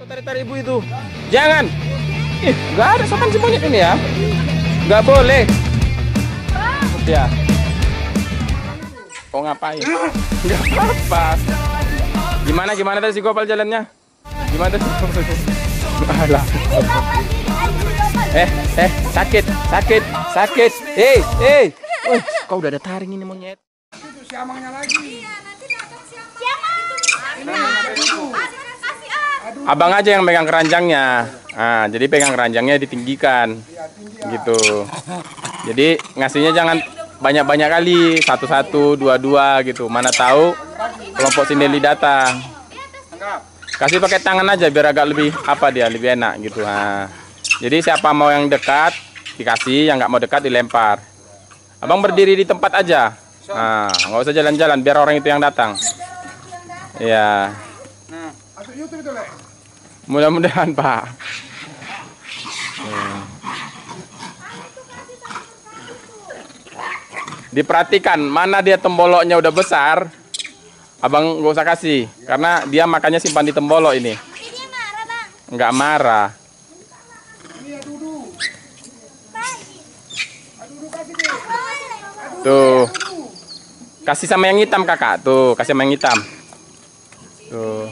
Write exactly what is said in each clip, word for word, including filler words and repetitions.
Kau tarik-tarik ibu itu. Jangan. Ih, nggak ada sopan si monyet ini ya. Nggak boleh. Ya. Kau ngapain? Nggak apa-apa. Gimana gimana tadi si Gopal jalannya? Gimana tadi? Alah. Eh, eh, sakit, sakit, sakit. Hei, hei. Oh, kau udah ada taring ini monyet. Itu siamangnya lagi. Iya, nanti datang siamang. Abang aja yang pegang keranjangnya. Nah, jadi pegang keranjangnya ditinggikan. Gitu. Jadi ngasihnya jangan banyak-banyak kali, satu-satu, dua-dua gitu. Mana tahu kelompok Sinelli datang. Kasih pakai tangan aja biar agak lebih apa dia, lebih enak gitu. Nah, jadi siapa mau yang dekat dikasih, yang nggak mau dekat dilempar. Abang berdiri di tempat aja. Nah, nggak usah jalan-jalan biar orang itu yang datang. Iya. Mudah-mudahan Pak. Hmm. Diperhatikan mana dia temboloknya udah besar. Abang nggak usah kasih karena dia makannya simpan di tembolok ini. Nggak marah. Tuh. Kasih sama yang hitam kakak. Tuh, kasih sama yang hitam. Tuh.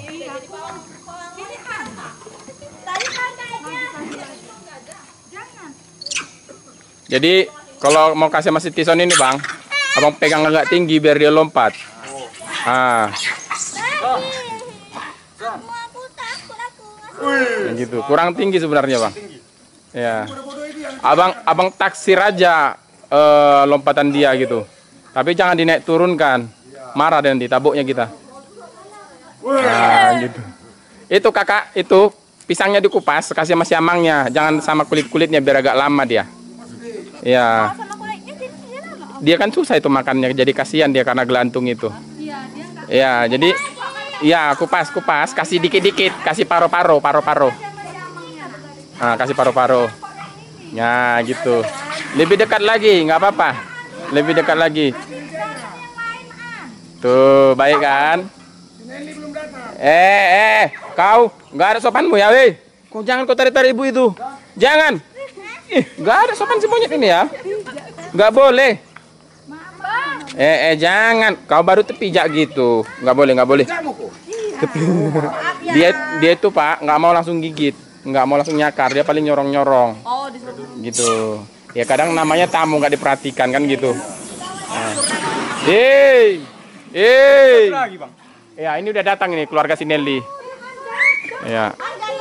Jadi kalau mau kasih sama si Tison ini bang, abang pegang agak tinggi biar dia lompat. Ah. Yang gitu. Kurang tinggi sebenarnya bang. Ya. Abang abang taksir aja uh, lompatan dia gitu. Tapi jangan dinaik turunkan. Marah dan ditabuknya kita. Nah, gitu. Itu kakak, itu pisangnya dikupas, kasih sama siamangnya. Jangan sama kulit-kulitnya biar agak lama dia. Ya. Dia kan susah itu makannya, jadi kasihan dia karena gelantung itu. Ya, jadi ya kupas, kupas, kasih dikit-dikit, kasih paro-paro, paro-paro. Nah, kasih paro-paro. Ya, gitu. Lebih dekat lagi, nggak apa-apa. Lebih dekat lagi. Tuh, baik kan? Eh, eh, kau nggak ada sopanmu ya, weh? Kau jangan kau tarik-tarik ibu itu. Jangan. Ih, nggak ada sopan si monyet ini ya. Nggak boleh. Eh, eh, jangan. Kau baru terpijak gitu. Nggak boleh, nggak boleh. Dia, dia itu Pak, nggak mau langsung gigit, nggak mau langsung nyakar. Dia paling nyorong-nyorong. Gitu. Ya kadang namanya tamu nggak diperhatikan kan gitu. Nah. Hei, hei. Ya ini udah datang ini keluarga Sinelli. Ya.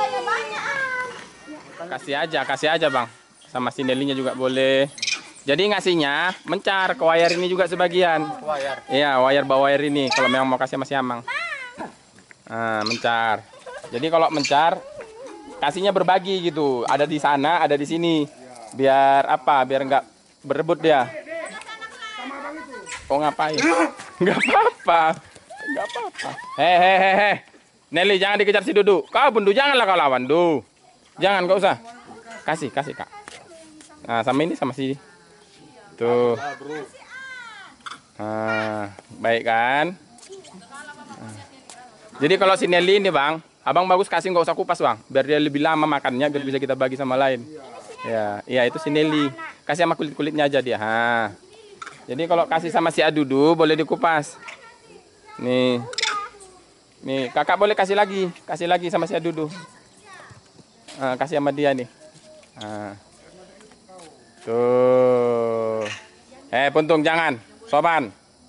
Kasih aja, kasih aja bang. Sama Sinellinya juga boleh. Jadi ngasihnya mencar ke wayar ini juga sebagian. Wayar. Iya, wayar bawah wayar ini kalau memang mau kasih sama siamang. Nah, mencar. Jadi kalau mencar kasihnya berbagi gitu. Ada di sana, ada di sini. Biar apa? Biar nggak berebut dia. Oh ngapain? Nggak apa-apa. Nggak apa-apa. Hehehe. Nelly jangan dikejar si Dudu. Kau Bundu janganlah kau lawan. Duh. Jangan, nggak usah. Kasih, kasih kak. Nah, sama ini sama si. Tuh. Nah, baik kan? Nah. Jadi kalau si Nelly ini bang, abang bagus kasih nggak usah kupas bang, biar dia lebih lama makannya, biar bisa kita bagi sama lain. Ya, iya itu si Nelly. Kasih sama kulit kulitnya aja dia. Ha. Jadi kalau kasih sama si Adudu boleh dikupas. Nih, nih kakak boleh kasih lagi, kasih lagi sama si Adudu. Nah, kasih sama dia nih. Nah. Tuh. Eh, Puntung jangan. Sopan.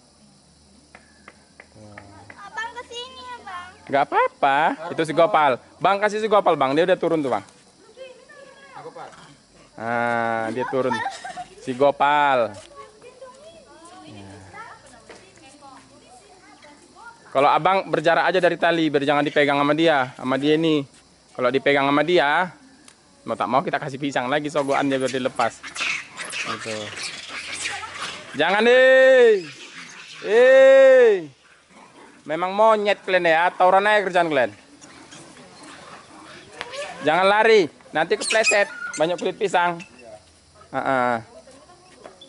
Abang kesini ya, Bang. Gak apa-apa. Itu si Gopal. Bang kasih si Gopal, Bang. Dia udah turun tuh, Bang. Nah, dia turun. Si Gopal. Ya. Kalau abang berjarak aja dari tali, biar jangan dipegang sama dia. Sama dia ini. Kalau dipegang sama dia, mau tak mau kita kasih pisang lagi sogoannya biar dilepas. Gitu. Jangan nih. Eh. Memang monyet kalian ya, tauran aja kerjaan kalian. Jangan lari, nanti kepleset, banyak kulit pisang. Uh -uh.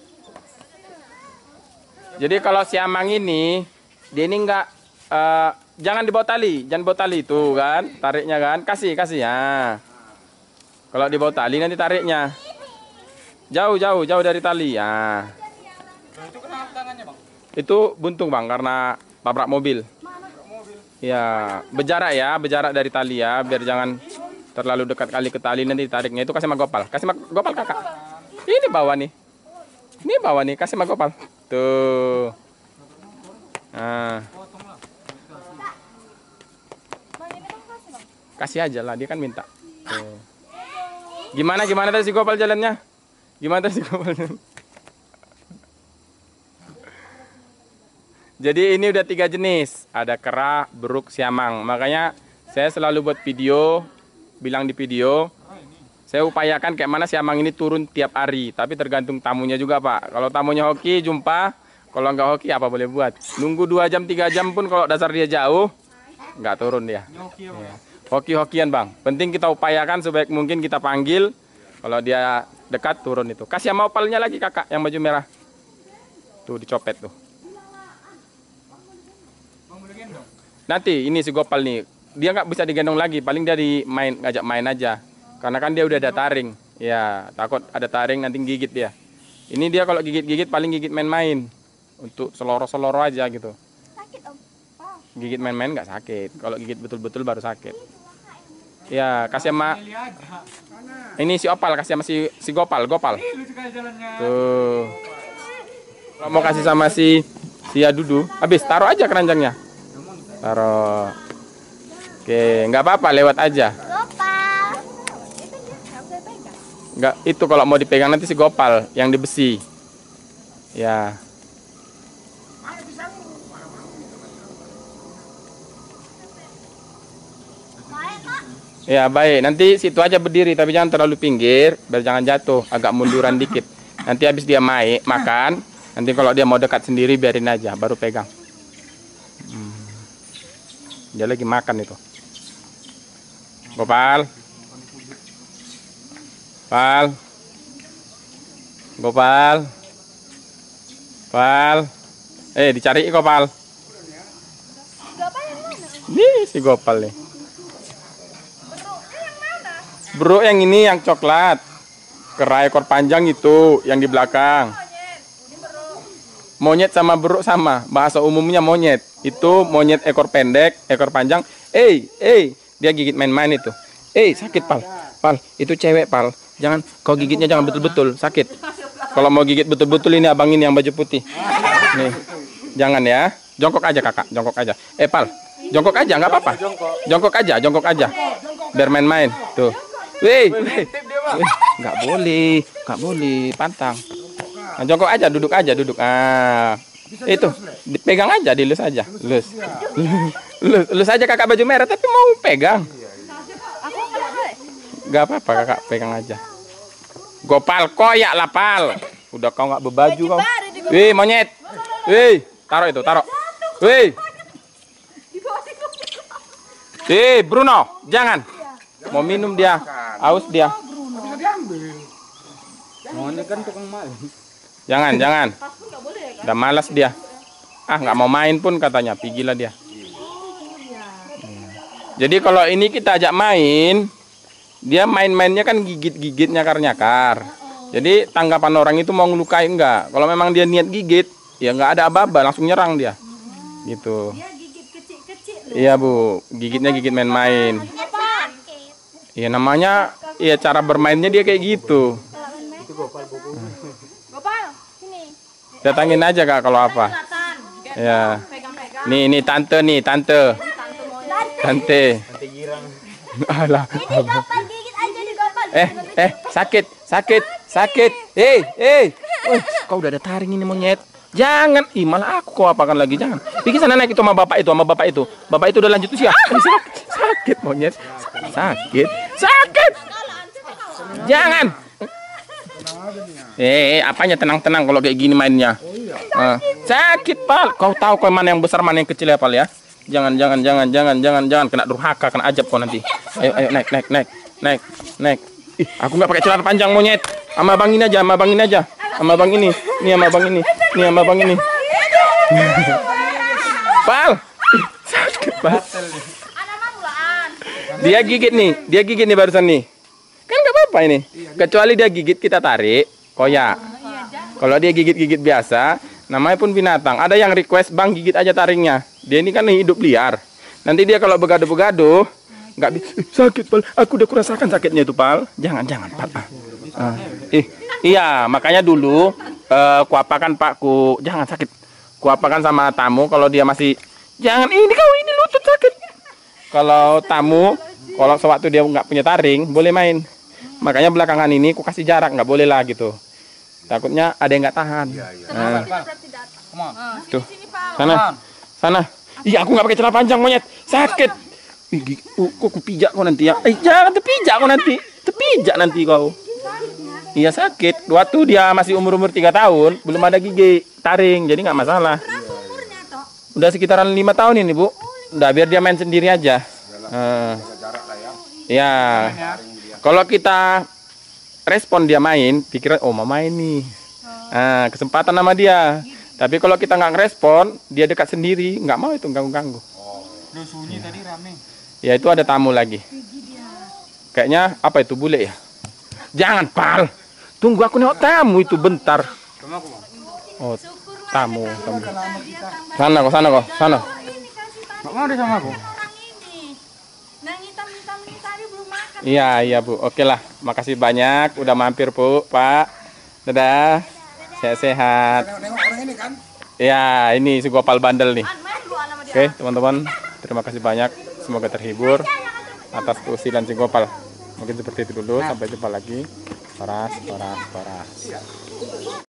Jadi kalau siamang ini, dia ini nggak uh, jangan dibawa tali, jangan bawa tali itu kan, tariknya kan, kasih kasih ya. Kalau dibawa tali nanti tariknya jauh jauh jauh dari tali ya. Itu kenapa tangannya bang? Itu buntung bang karena tabrak mobil. Ya berjarak ya, berjarak dari tali ya, biar jangan terlalu dekat kali ke tali nanti tariknya itu kasih sama Gopal, kasih sama Gopal kakak. Ini bawah nih, ini bawah nih, kasih sama Gopal. Tuh. Nah. Kasih aja lah, dia kan minta. Tuh. Gimana gimana tadi si Gopal jalannya? Gimana tadi si Gopal? Jadi ini udah tiga jenis, ada kera, beruk, siamang. Makanya saya selalu buat video, bilang di video, saya upayakan kayak mana siamang ini turun tiap hari. Tapi tergantung tamunya juga Pak. Kalau tamunya hoki jumpa, kalau nggak hoki apa boleh buat. Nunggu dua jam tiga jam pun kalau dasar dia jauh, nggak turun dia. Ya. Hoki-hokian Bang. Penting kita upayakan sebaik mungkin kita panggil. Kalau dia dekat turun itu. Kasih sama opalnya lagi kakak yang baju merah. Tuh dicopet tuh. Nanti ini si Gopal nih, dia nggak bisa digendong lagi, paling dia di main, ngajak main aja. Karena kan dia udah ada taring, ya takut ada taring nanti gigit dia. Ini dia kalau gigit-gigit paling gigit main-main, untuk seloro-seloro aja gitu. Sakit om. Gigit main-main nggak sakit, kalau gigit betul-betul baru sakit. Ya kasih sama, ini si Opal kasih sama si si Gopal, Gopal. Tuh. Kalau mau kasih sama si si Adudu, habis taruh aja keranjangnya. Taruh. Oke, nggak apa-apa, lewat aja. Gopal. Nggak, itu kalau mau dipegang nanti si Gopal yang di besi. Ya. Ya baik, nanti situ aja berdiri tapi jangan terlalu pinggir, biar jangan jatuh, agak munduran dikit. Nanti habis dia main makan, nanti kalau dia mau dekat sendiri biarin aja, baru pegang. Hmm. Dia lagi makan itu. Gopal. Gopal. Gopal. Gopal. Eh, dicari Gopal. Gopal yang mana? Nih si Gopal nih. Beruknya yang mana? Bro yang ini yang coklat. Kera ekor panjang itu yang di belakang. Monyet sama beruk sama, bahasa umumnya monyet. Itu monyet ekor pendek, ekor panjang. Eh, eh, dia gigit main-main itu. Eh, sakit pal, pal. Itu cewek pal. Jangan, kau gigitnya jangan betul-betul, sakit. Kalau mau gigit betul-betul ini abang ini yang baju putih. Nih, jangan ya. Jongkok aja kakak, jongkok aja. Eh pal, jongkok aja nggak apa-apa. Jongkok aja, jongkok aja. Biar main-main. Tuh. Wih, wih. Nggak boleh, nggak boleh, pantang. Nah, jongkok aja, duduk aja, duduk. Ah. Itu dipegang aja, dilus aja, lus, lus, lus aja kakak baju merah tapi mau pegang. Gak apa-apa kakak pegang aja. Gopal koyak lah pal. Udah kau nggak berbaju kau. Wih monyet, wih taruh itu taruh. Wih, wih Bruno jangan. Mau minum dia, aus dia. Monyet kan tukang main. Jangan, jangan. Udah malas dia. Ah, nggak mau main pun katanya. Pigilah dia. Jadi kalau ini kita ajak main, dia main-mainnya kan gigit-gigit nyakar-nyakar. Jadi tanggapan orang itu mau ngelukai enggak. Kalau memang dia niat gigit, ya nggak ada aba-aba, langsung nyerang dia. Gitu. Iya bu, gigitnya gigit main-main. Iya namanya, iya cara bermainnya dia kayak gitu. Datangin aja kak kalau apa. Ya. Nih ini tante nih tante. Tante. Tante girang. Alah. Gopal gigit aja di Gopal. Eh eh sakit sakit sakit. Eh eh. Oh, kau udah ada taring ini monyet. Jangan. Ih malah aku kau apakan lagi jangan. Pergi sana naik itu sama bapak itu sama bapak itu. Bapak itu udah lanjut usia. Sakit, sakit monyet. Sakit sakit. Jangan. Eh, apanya tenang-tenang kalau kayak gini mainnya. Uh, sakit pal. Kau tahu kau mana yang besar mana yang kecil ya pal ya. Jangan jangan jangan jangan jangan jangan kena durhaka kena ajab kau nanti. Ayo ayo naik naik naik naik naik. Ih, aku nggak pakai celana panjang monyet. Sama bang ini aja, sama bang ini aja, sama bang ini. Nih sama bang ini, nih sama bang ini. Pal. Ih, Anak mamulaan. Dia gigit nih, dia gigit nih barusan nih. Kan nggak apa-apa ini. Kecuali dia gigit kita tarik, koyak. Kalau dia gigit-gigit biasa, namanya pun binatang. Ada yang request, "Bang, gigit aja taringnya." Dia ini kan hidup liar. Nanti dia kalau begaduh-begaduh, nggak bisa. Sakit, Pal. Aku udah kurasakan sakitnya itu, Pal. Jangan, jangan, Pal. Ah. Eh, iya, makanya dulu eh, kuapakan Pakku, jangan sakit. Kuapakan sama tamu kalau dia masih, jangan ini kau ini lutut sakit. Kalau tamu, kalau sewaktu dia nggak punya taring, boleh main. Makanya belakangan ini ku kasih jarak, nggak boleh lah gitu. Takutnya ada yang nggak tahan. Nah, tuh, sana, sana. Iya, aku nggak pakai celana panjang monyet, sakit. Ih, gi- uh, kok ku pijak kau nanti ya? Eh, jangan terpijak kau nanti, terpijak nanti kau. Iya sakit. Waktu dia masih umur umur tiga tahun, belum ada gigi taring, jadi nggak masalah. Udah sekitaran lima tahun ini bu. Udah biar dia main sendiri aja. Uh, ya. Kalau kita respon dia main, pikiran oh mau main nih. Nah, kesempatan sama dia. Tapi kalau kita nggak ngerespon, dia dekat sendiri, nggak mau itu ganggu-ganggu. Lu sunyi tadi rame. Ya itu ada tamu lagi. Kayaknya apa itu bule ya? Jangan Pal. Tunggu aku nengok tamu itu bentar. Oh tamu. tamu. Sana kok, sana kok, sana. Nggak mau deh sama aku. Nah, hitam-hitam ini tadi belum makan. Iya iya bu. Oke lah. Makasih banyak. Udah mampir bu, Pak. Dadah. Sehat-sehat. Nengok orang ini kan. Ya ini si Gopal bandel nih. Main dulu sama dia. Oke teman-teman. Terima kasih banyak. Semoga terhibur atas keusilan si Gopal. Mungkin seperti itu dulu. Sampai jumpa lagi. Paras, paras, paras.